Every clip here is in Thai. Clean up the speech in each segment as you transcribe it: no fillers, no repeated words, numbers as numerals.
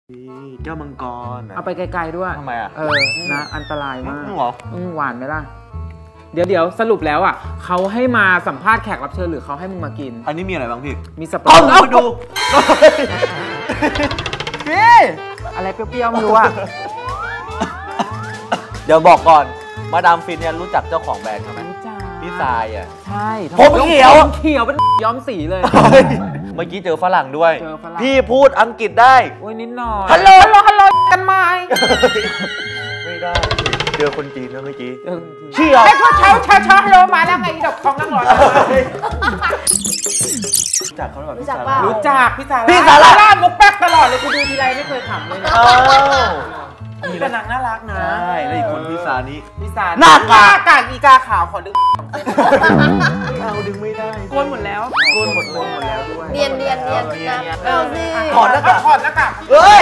แก้วมังกรเอาไปไกลๆด้วยทำไมอ่ะนะอันตรายมากหรอหวานไหมล่ะเดี๋ยวสรุปแล้วอ่ะเขาให้มาสัมภาษณ์แขกรับเชิญหรือเขาให้มึงมากินอันนี้มีอะไรบ้างพี่มีสปอนเซอร์มาดูพี่อะไรเปรี้ยวๆไม่รู้อ่ะเดี๋ยวบอกก่อนมาดามฟินเนี่ยรู้จักเจ้าของแบรนด์เขาไหมพี่ทรายอ่ะใช่ผมเขียวเป็นย้อมสีเลยเมื่อกี้เจอฝรั่งด้วยพี่พูดอังกฤษได้โอ้ยนิดหน่อยฮัลโหลกันไหมไม่ได้เจอคนจีนแล้วเมื่อกี้เชี่ยวเช้าโลมาแล้วไงดอกทองนั่งรอรู้จักเขาหรือเปล่ารู้จักพี่สาร่ามุกแป๊กตลอดเลยกูดูทีไรไม่เคยขำเลยมีแต่นางน่ารักนะใช่แล้วอีกคนพี่สานี่หน้ากากอีกาขาวขอดึงเอาดึงไม่ได้โกนหมดแล้วด้วยเนียนเอาสิถอดหน้ากากเฮ้ย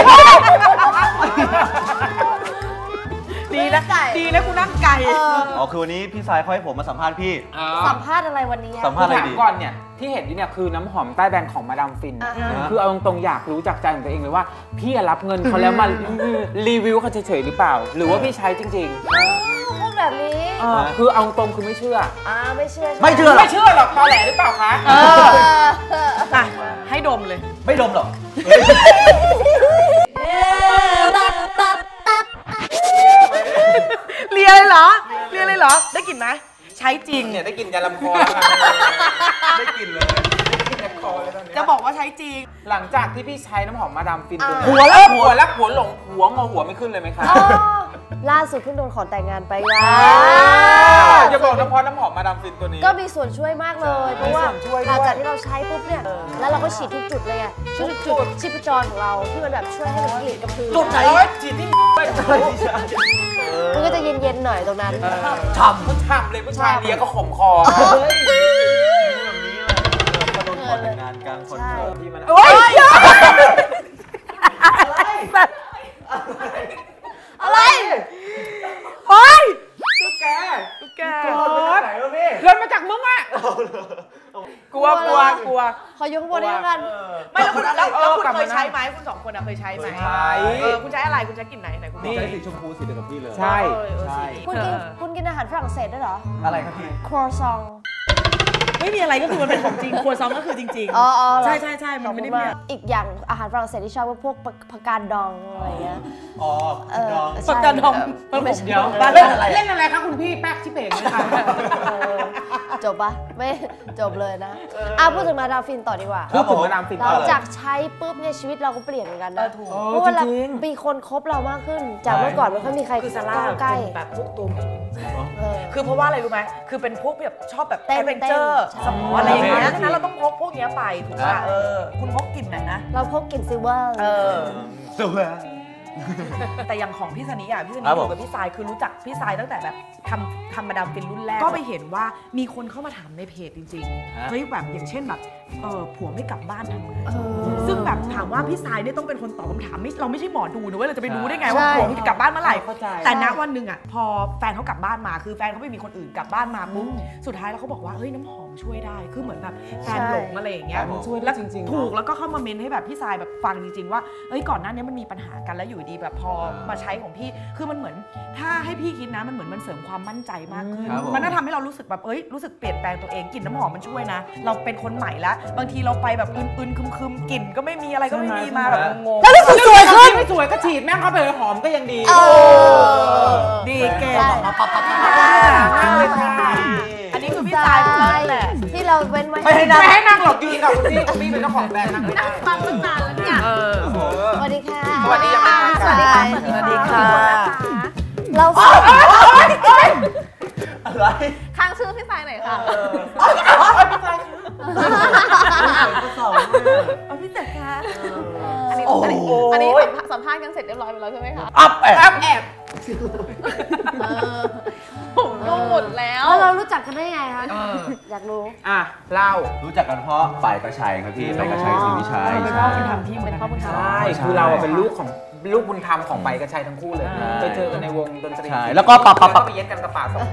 ดีนะกูนั่งไก่อ๋อคือวันนี้พี่สายเขาให้ผมมาสัมภาษณ์พี่สัมภาษณ์อะไรวันนี้สัมภาษณ์อะไรดีก่อนเนี่ยที่เห็นนี่เนี่ยคือน้ำหอมใต้แบรนด์ของมาดามฟินคือเอาตรงๆอยากรู้จากใจของตัวเองเลยว่าพี่รับเงินเขาแล้วมารีวิวเขาเฉยๆหรือเปล่าหรือว่าพี่ใช้จริงๆพูดแบบนี้คือเอาตรงคือไม่เชื่อไม่เชื่อหรอกตอแหลหรือเปล่าคะให้ดมเลยไม่ดมหรอกเรียเลยเหรอได้กลิ่นไหมใช้จริงเนี่ยได้กลิ่นยาลำคอได้กลิ่นเลยจะบอกว่าใช้จริงหลังจากที่พี่ใช้น้ำหอมมาดามฟินหัวหลงหัวไม่ขึ้นเลยไหมคะล่าสุดเพิ่งโดนขอแต่งงานไปอย่าบอกนะเพราะน้ำหอมมาดามฟินตัวนี้ก็มีส่วนช่วยมากเลยเพราะว่าหลังจากที่เราใช้ปุ๊บเนี่ยแล้วเราก็ฉีดทุกจุดเลยจุดชีพจรของเราที่มันแบบช่วยให้มันกลิ่นกระพือจุดไหนฉีดที่มันก็จะเย็นๆหน่อยตรงนั้นฉ่ำเลยผู้ชายเลียก็ขมคอก็โดนขอแต่งงานกลางคอนเสิร์ตที่มันอะไรโอ๊ยตุ๊กแกเลื่อนมาจากมึงอ่ะกลัวขอยกข้างบนนี้กันไม่แล้วคุณเคยใช้ไหมคุณสองคนเคยใช้ไหมใช่คุณใช้อะไรคุณใช้กลิ่นไหนคุณใช้สีชมพูสีเดียวกับพี่เลยใช่คุณกินอาหารฝรั่งเศสด้วยเหรออะไรครับพี่ครัวซองไม่มีอะไรก็คือมันเป็นของจริงครัวซองก็คือจริงๆใช่มันไม่ได้มีอีกอย่างอาหารฝรั่งเศสที่ชอบว่าพวกผักกาดดองอะไรเงี้ยผักกาดดองมันเดี๋ยวเล่นอะไรคะคุณพี่แป๊กชิเป่งนะคะจบปะไม่จบเลยนะพูดถึงมาดามฟินต่อดีกว่าพูดถึงมาดามฟินหลังจากใช้ปุ๊บเนี่ยชีวิตเราก็เปลี่ยนเหมือนกันนะเพราะว่ามีคนคบเรามากขึ้นจากเมื่อก่อนไม่ค่อยมีใครคือซาร่าเป็นแบบพวกตัวคือเพราะว่าอะไรรู้ไหมคือเป็นพวกแบบชอบแบบแอดเวนเจอร์สมองอะไรอย่างเงี้ยฉะนั้นเราต้องพกพวกนี้ไปถูกป่ะคุณพกกลิ่นไหนนะเราพกกลิ่นซิลเวอร์แต่อย่างของพี่สนิพี่สนิอยู่กับพี่ทรายคือรู้จักพี่ทรายตั้งแต่แบบทำมาดามฟินรุ่นแรกก็ไปเห็นว่ามีคนเข้ามาถามในเพจจริงๆเฮ้ยแบบอย่างเช่นแบบผัวไม่กลับบ้านทำไงซึ่งแบบถามว่าพี่ทรายเนี่ยต้องเป็นคนตอบคำถามเราไม่ใช่หมอดูนะเว้ยเราจะไปรู้ได้ไงว่าผัวจะกลับบ้านเมื่อไหร่แต่ณวันหนึ่งอ่ะพอแฟนเขากลับบ้านมาคือแฟนเขาไม่มีคนอื่นกลับบ้านมาปุ๊บสุดท้ายแล้วเขาบอกว่าเฮ้ยน้ำหอมช่วยได้คือเหมือนแบบแฟนหลงอะไรอย่างเงี้ยแล้วถูกแล้วก็เข้ามาเมนให้แบบพี่ทรายแบบฟังจริงๆว่าเอ้ยก่อนหน้านี้มันมีปัญหากันแล้วอยู่ดีแบบพอมาใช้ของพี่คือมันเหมือนถ้าให้พี่คิดนะมันเหมือนมันเสริมความมั่นใจมากขึ้นมันน่าทำให้เรารู้สึกแบบรู้สึกเปลี่ยนแปลงตัวเองกลิ่นน้ำหอมมันช่วยนะเราเป็นคนใหม่แล้วบางทีเราไปแบบอึนๆคึมๆกลิ่นก็ไม่มีอะไรก็ไม่มีมาแบบงงแล้วรู้สึกสวยขึ้นไม่สวยก็ฉีดแม่งเข้าไปหอมก็ยังดีดีเก่งอันนี้คือพี่ทรายแหละที่เราเว้นไว้ไม่ให้นั่งหรอกยืนกับคุณพี่เป็นเจ้าของแบรนด์นั่งฟังตั้งนานแล้วเนี่ยสวัสดีค่ะสวัสดีค่ะเราอะไรค้างชื่อพี่ทรายหน่อยค่ะพี่เสร็จค่ะอันนี้สัมภาษณ์กันเสร็จเรียบร้อยไปแล้วใช่ไหมคะแอบผมรู้หมดแล้วเรารู้จักกันได้ไงคะอยากรู้เล่ารู้จักกันเพราะฝ่ายกระชัยครับพี่ฝ่ายกระชัยศรีวิชัยเป็นพ่อบุญธรรมที่เป็นพ่อบุญธรรมใช่คือเราเป็นลูกบุญธรรมของฝ่ายกระชัยทั้งคู่เลยไปเจอกันในวงดนตรีแล้วก็ไปเย็ดกันกระป๋าสอง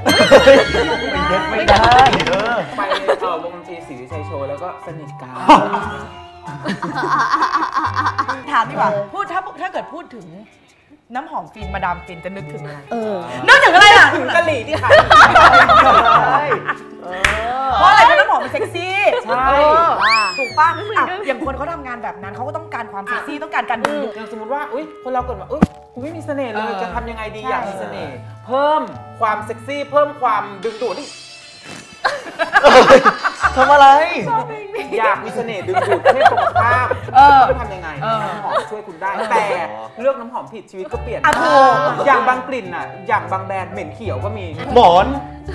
ไม่ได้ไปวงดนตรีศรีวิชัยโชว์แล้วก็สนิทกันถามดีกว่าพูดถ้าเกิดพูดถึงน้ำหอมฟินมาดามฟินจะนึกถึงอะไรอนึกถึงอะไรล่ะถึงกะหรี่ที่ขายเพราะอะไรเพราะน้ำหอมมันเซ็กซี่ใช่ถูกป่ะอย่างคนเขาทำงานแบบนั้นเขาก็ต้องการความเซ็กซี่ต้องการการดึงดูดอย่างสมมติว่าอุ้ยคนเราเกิดมาอุ้ยกูไม่มีเสน่ห์เลยจะทำยังไงดีอยากมีเสน่ห์เพิ่มความเซ็กซี่เพิ่มความดึงดูดที่ทำอะไรอยากมีเสน่ห์ดึงดูดเพศตรงข้ามจะทำยังไงน้ำหอมช่วยคุณได้แต่เลือกน้ำหอมผิดชีวิตก็เปลี่ยนอย่างบางกลิ่นอ่ะอย่างบางแบรนด์เหม็นเขียวก็มีหมอน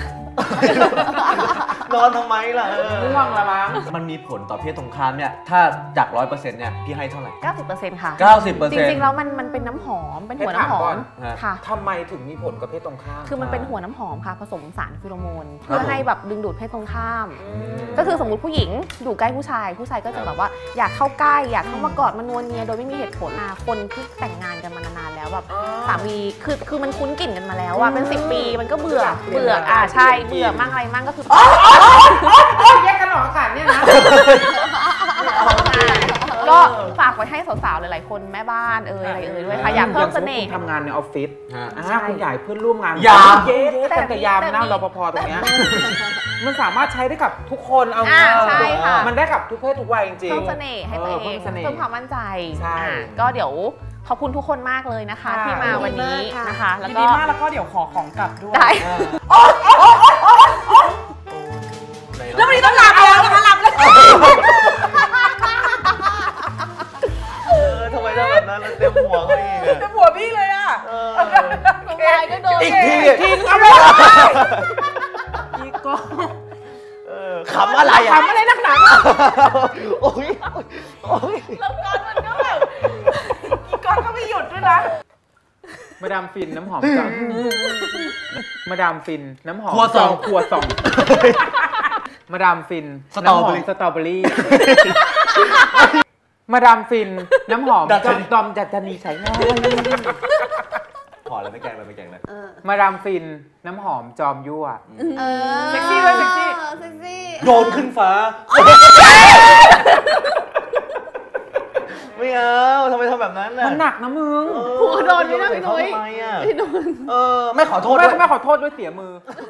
นอนทำไมล่ะง่วงละมั้งมันมีผลต่อเพศตรงข้ามเนี่ยถ้าจาก 100% เนี่ยพี่ให้เท่าไหร่ 90%ค่ะ 90% จริงๆแล้วมันเป็นน้ำหอมเป็นหัวน้ำหอมค่ะทำไมถึงมีผลกับเพศตรงข้ามคือมันเป็นหัวน้ำหอมค่ะผสมสารฟีโรโมนเพื่อให้แบบดึงดูดเพศตรงข้าม ก็คือสมมุติผู้หญิงอยู่ใกล้ผู้ชายก็จะแบบว่าอยากเข้าใกล้อยากเข้ามากอดมานวลเนียโดยไม่มีเหตุผลคนที่แต่งงานกันมานานๆแล้วแบบสามีคือมันคุ้นกลิ่นกันมาแล้วอะเป็น10 ปีมันก็เบื่อใช่เบื่อมั่งอะไรมั่งก็คือแยกกันหรออากาศเนี่ยนะก็ฝากไว้ให้สาวๆหลายๆคนแม่บ้านอะไรด้วยค่ะอยากเพิ่มเสน่ห์ทำงานในออฟฟิศใช่คุณใหญ่เพื่อนร่วมงานยามเย้แต่ยามหน้ารปภตรงเนี้ยมันสามารถใช้ได้กับทุกคนเอาใช่ค่ะมันได้กับทุกเพศทุกวัยจริงๆเพิ่มเสน่ห์ให้ตัวเองเพิ่มเสน่ห์เพิ่มความมั่นใจใช่ก็เดี๋ยวขอบคุณทุกคนมากเลยนะคะ ที่มาวันนี้นะคะแล้วยินก็ดีมากแล้วก็เดี๋ยวขอของกลับด้วยได้แล้ววันนี้ต้องลาไปแล้วนะคะลาไปแล้วทำไมทำแบบนั้นเต็มหัวเขาอีกจะผัวพี่เลยอ่ะสบายก็โดนอีกทีเอาไปอีกก็ขำอะไรอ่ะทำอะไรนักหนาโอ้ยแล้วก่อนมันก็แบบอีกก้อนก็ไม่หยุดด้วยนะมาดามฟินน้ำหอมจังมาดามฟินน้ำหอมครัวซองครัวซองมาดามฟินสตรอน้ำหเบออมรี่สตรอเบอรี่มาดามฟินน้ำหอมดัชนีจอมจัดนีใช้ง่ายพอแล้วไม่แกล้งเลยไม่แกล้งเลยมาดามฟินน้ำหอมจอมยั่วเซ็กซี่ด้วยเซ็กซี่เซ็กซี่โยนขึ้นฟ้า ไม่เอาทำไมทำแบบนั้นน่ะมันหนักนะมึงหัวโดนไม่ได้พี่นุ้ยทำไมอ่ะพี่นุ้ยไม่ขอโทษไม่ด้วยไม่ขอโทษด้วยเสียมือ